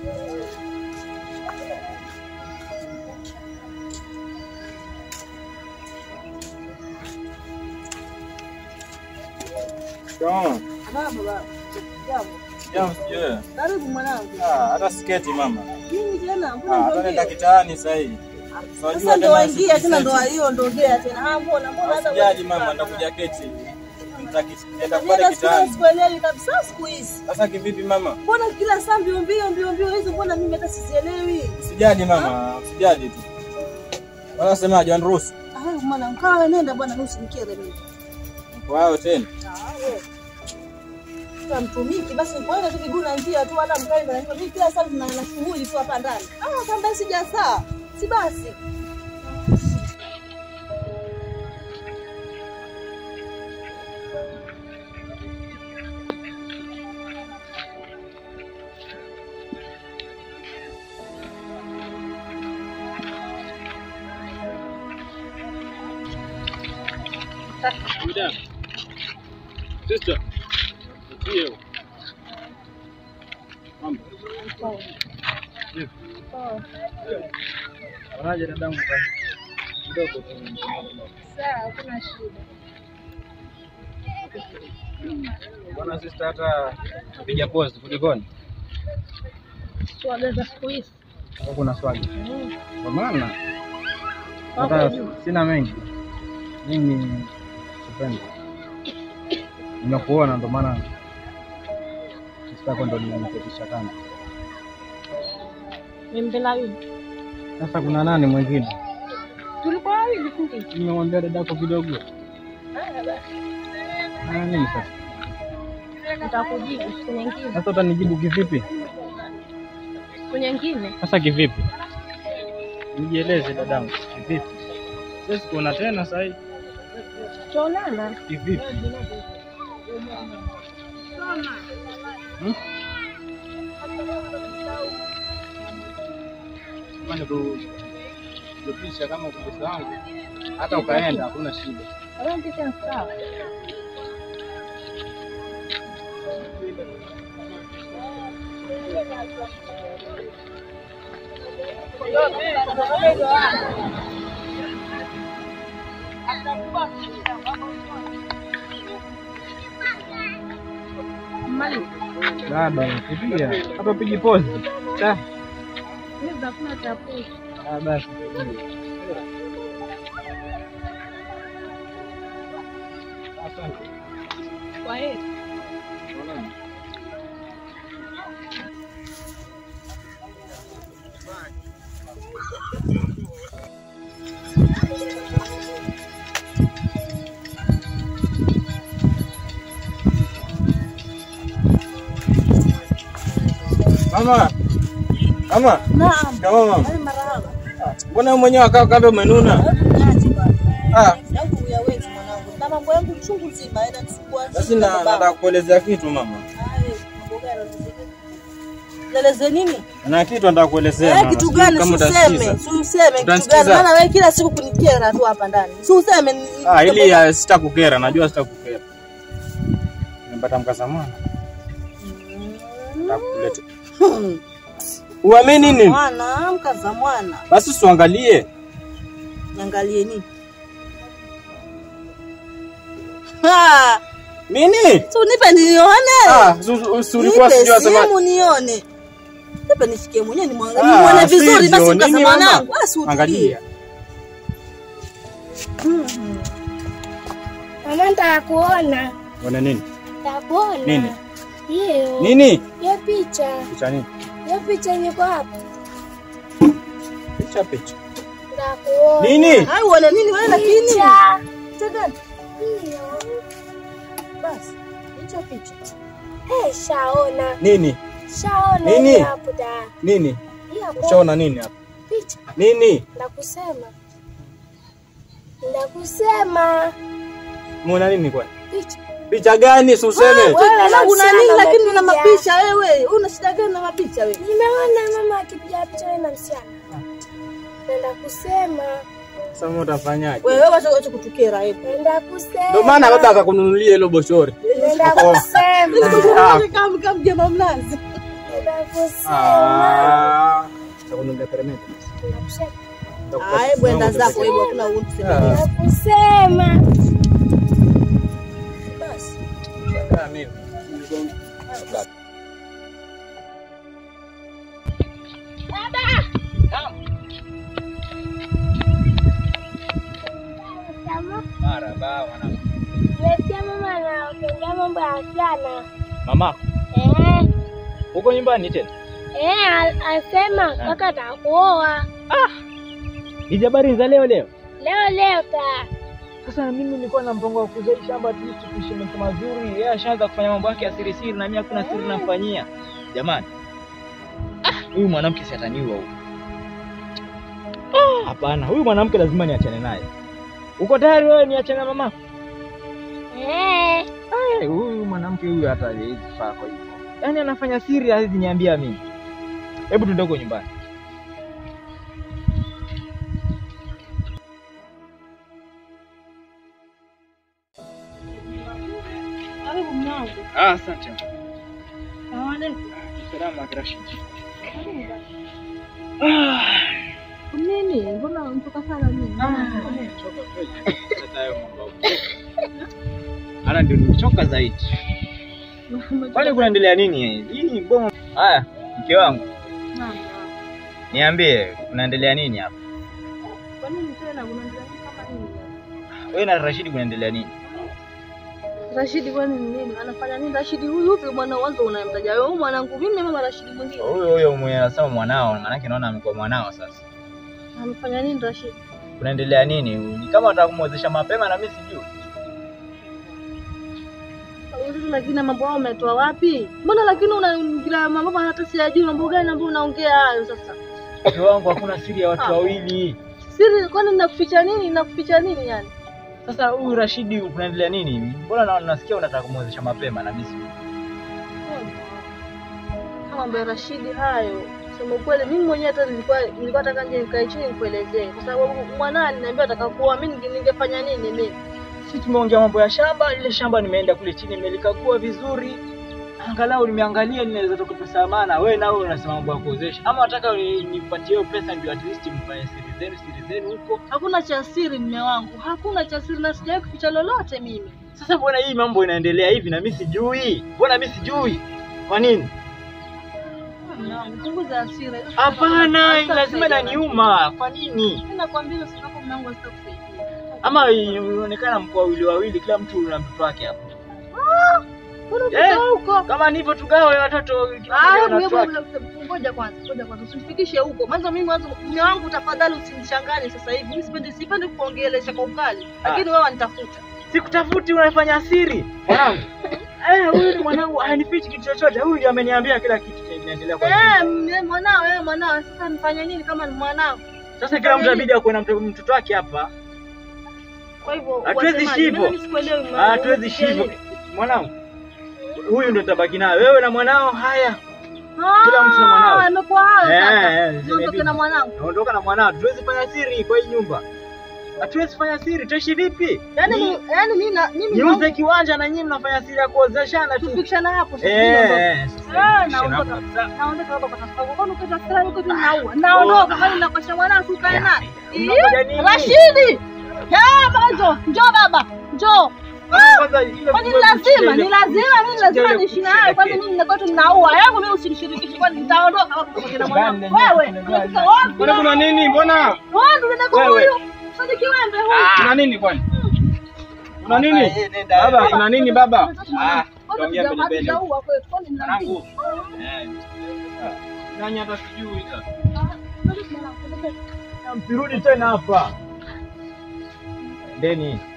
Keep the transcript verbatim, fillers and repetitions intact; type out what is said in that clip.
Sawa. Baba baba. Jambo. Jambo sije. Karibu mwanangu. Ah, hata sketi mama. Nini tena? Ah, hata nenda kitaani sasa hivi. Sasa ndo waingia tena ndo hiyo ndo ongea tena. Ah, mbona mbona hata jaji mama ndakuja keti. Nitakienda pale kitaani. Sikuelewi kabisa siku hizi. Sasa kivipi mama? Mbona kila saa mbio mbio mbio mbio hizo mbona mimi hata sizielewi? Usijali mama, usijali tu. Wala semaje aniruhusu. Ah, mwana mkawa nenda bwana nusu nikere mimi. Wao tena. Ah, wewe. Sasa mtumiki basi ngoja tukiguna njia tu hata mkaenda na mimi kila saa tuna na shughuli tu hapa ndani. Ah, kamba sija saa. Si basi. Madam. Sister. Ndio. Mambo. Ndio. Sawa. Wanaje dadangu basi? Kidogo tu. Sawa, kuna shida. Bwana sister hata piga pause kulikoni? Swali za siku hizi. Kuna swali. Kwa maana hata sina mengi. Mimi sipendi. Ninakuona ndo maana sitako ndo nimekutisha kama. Nimbela hivi. Sasa kuna nani mwingine? Tulikuwa hivi kundi. Nimemwambia dadako kidogo. Haya basi. Ah, nini sasa? Nitakujibu siku nyingine. Sasa utanijibu kivipi? Siku nyingine. Sasa kivipi? Nijieleze dadangu, kivipi? Sasa kuna tena sasa hivi. Tuonana. Kivipi? Hmm? Kama ndo kupisha kama ukipesa wangu hata ukaenda hakuna shida. Asante sana sawa. Mali. Bado kipiga. Hapa pigi pause. Ta. Mimi hakuna tapu. Ah basi. Asante. Kwa hiyo Mama. Mama. naam. Kama mama. Marahaba. Mbona mwenyewe akao kama umenuna? Ah. Yangu ya wewe mwanangu. Na mambo yangu chungu nzima ina nisukua. Basi na nataka kuelezea kitu mama. Nieleze nini? Na kitu nataka kuelezea mama. Eh, kitu gani usiseme? Usiseme kitu gani? Maana wewe kila siku kunikera tu hapa ndani. Si useme. Ah, ili sitakukera, najua sitakukera. Nimepata mkazamana. Nakuleta. Uamini nini? Mwana, mkaza mwana. Basi usiangalie. Niangalie nini? Ha! Nini? Si unipe nione. Ah, ulikuwa sijua sema. Simu nione. Nipe nishikie mwenyewe ni mwangalie. Muone vizuri basi mkaza mwanangu. Basi angalia. Mama nataka kuona. Uone nini? Takuona. Nini? Hiyo. Nini? Hiyo picha. Picha nini? Hiyo picha niko hapa. Picha picha. Takuona. Nini? Hai uone nini wewe lakini? Picha. Picha gani? Hiyo. Basi. Picha picha. Eh, shaona. Nini? Shaona Nini? hapo da. Nini? Hapo. Ushaona nini hapa? Picha. Nini? Ndakusema. Ndakusema. Muona nini kwa? Picha. Picha gani useme? Wewe una nini lakini una mapicha wewe? Una shida gani na mapicha wewe? Nimeona mama akipiga picha wewe na msichana. Nenda kusema. Sasa utafanyaje? Wewe wacha wacha kutukera wewe. Nenda kusema. Ndio maana baba akakununulia hilo boshori. Nenda kusema. Kama kama jamaa mlazi. Nakusema. Takununulia peremende. Nakusema. Haya bwenda zako hivyo kuna utusema. Nakusema. Basi. Sasa mimi. Marhaba mwanangu. Letea mama anaongea mambo ya sana. Mama, Eh. uko nyumbani tena? Eh, asema kaka atakuoa. Hizi habari za leo leo. Leo leo ta. Sasa mimi nilikuwa na mpango wa kuzalisha shamba tuishi maisha mazuri. Yeye ashaanza kufanya mambo yake ya siri siri na mimi hakuna siri namfanyia. Jamani. Ah, huyu mwanamke si ataniua huyu. Ah, hapana. Huyu mwanamke lazima niachane naye. Uko tayari wewe niachane na mama? Eh. Eh, huyu mwanamke huyu hata hawezi faa kwa hivyo. Yaani anafanya siri hawezi niambia mimi. Hebu tuende huko nyumbani. Karibu mwanangu. Ah, asante. Salamu alaykum. Salama Rashid. Nini? Mbona mtoka sana nini? Ana ndio nimechoka zaidi. Kwani kunaendelea nini? Hii bomu. Haya, mke wangu. Naam. Niambie, kunaendelea nini hapa? Kwa nini tena unaendelea kama nini? Wewe na Rashid kunaendelea nini? Rashidi kwani ni nini? Anafanya nini Rashidi huyu? Yupi mwana wangu unayemtaja wewe? Mwanangu mimi ni mama Rashidi mwingine. Huyo huyo mwenye anasema mwanao, maana yake naona amekuwa mwanao sasa. Amefanya nini Rashidi? Kunaendelea nini? Ni kama unataka kumwozesha mapema na mimi sijui. Wewe lakini mambo yao umetoa wapi? Mbona lakini unaingilia mambo hata siyajui mambo gani ambayo unaongea hayo sasa? Mke wangu hakuna siri ya watu wawili. Siri kwani ninakuficha nini? Ninakuficha nini yani? Sasa huyu Rashidi kunaendelea nini? Mbona na nasikia unataka kumwozesha mapema na mimi sijui. Mambo ya Rashidi hayo. Sema kweli mimi mwenyewe hata nilikuwa nilikuwa nataka nje nikae chini nikuelezee kwa sababu mwanao aliniambia atakakuoa mimi ningefanya nini mimi? Sisi tumeongea mambo ya shamba, ile shamba nimeenda kule chini nimelikagua vizuri. Angalau nimeangalia ninaweza toka pesa maana wewe nao unasema mambo ya kuozesha. Ama unataka nipatie hiyo pesa ndio at least mfanye siri zenu siri zenu huko. Hakuna cha siri mume wangu. Hakuna cha siri na sijawahi kuficha lolote mimi. Sasa mbona hii mambo inaendelea hivi na mimi sijui? Mbona mimi sijui? Kwa nini? Punguza hasira. Hapana, lazima inaniuma. Kwa nini? Mimi nakwambia usikapo mlango asitakusaidia. Ama inaonekana mko wawili wawili kila mtu na mtoto wake hapo. Ah! Mbona huko? Kama nipo tugawe watoto kila Ah, mmoja na watoto. ngoja kwanza, ngoja kwanza usifikishe huko. Mwanzo mimi mwanzo mume wangu tafadhali usinichanganye sasa hivi. Mimi sipendi sipendi kuongelesha kwa ukali. Lakini wewe wanitafuta. Sikutafuti unafanya siri. Mwanangu. Eh, huyu ni mwanangu hanifichi kitu chochote. Huyu ndiye ameniambia kila kitu kinaendelea kwa nini. Eh, mwanao wewe mwanao sasa nifanye nini kama ni mwanao? Sasa kila mtu abidi akuwe na mtoto wake hapa. Kwa hivyo hatuwezi hivyo. Mimi sikuelewi mwanangu. Hatuwezi hivyo. Mwanangu. Huyu ndio tabaki naye. Wewe na mwanao haya. Kila mtu na mwanao. Ah, amekuwa hayo sasa. Eh, eh. Ondoka na mwanangu. Ondoka na mwanao. Tuwezi fanya siri kwa hii nyumba. Hatuwezi fanya siri. Tutaishi vipi? Yaani yaani mimi na mimi niuze kiwanja na nyinyi mnafanya siri ya kuozeshana tu. Tufikishana hapo sasa. Eh. Ah, naondoka. Naondoka baba kwa sababu kwa nini ukitafuta huko tunaua. Naondoka kwani nakwasha mwanangu tukae naye. Rashidi. Ya baba, njoo baba. Njoo. Kwani lazima, ni lazima mimi lazima niishi naye. Kwani mimi ninakuwa tu ninaua. Yangu mimi usinishirikishe kwani nitaondoka hapo kwa mwanangu. Wewe, unataka wapi? Kuna kuna nini? Mbona? Wewe unataka kwa huyu. Sadi kiwembe huyu. Kuna nini kwani? Kuna nini? Baba, kuna nini baba? Ah, ongea pele pele. Mwanangu. Eh. Nani hata sijui sasa. Msirudi tena hapa. Ndeni.